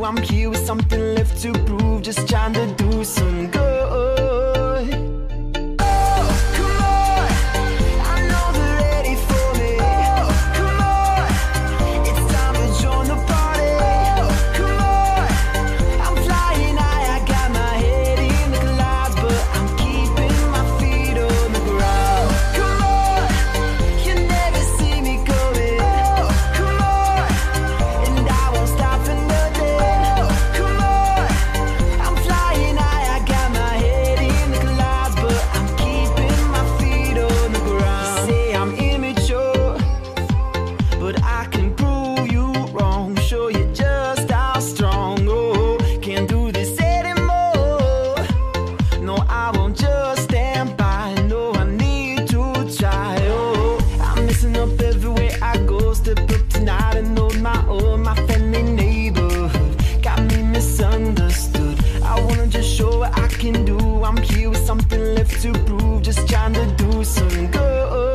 I'm here with something left to prove, just trying to do some good. I'm here with something left to prove, just trying to do some good.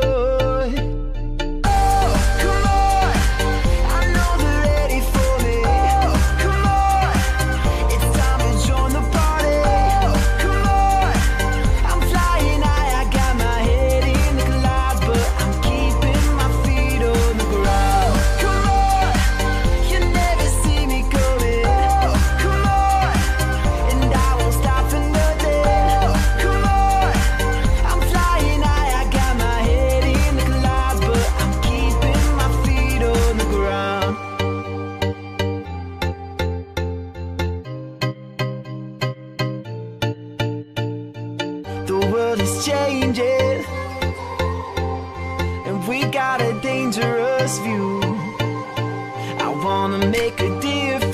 The world is changing, and we got a dangerous view. I wanna make a difference.